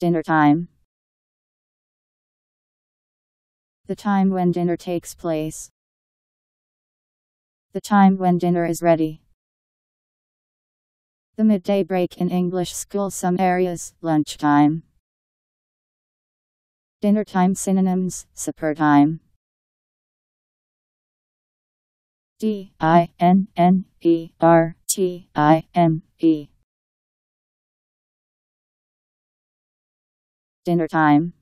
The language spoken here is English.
Dinner time. The time when dinner takes place. The time when dinner is ready. The midday break in English school, some areas, lunchtime. Dinner time synonyms, suppertime. Dinnertime. Dinner time.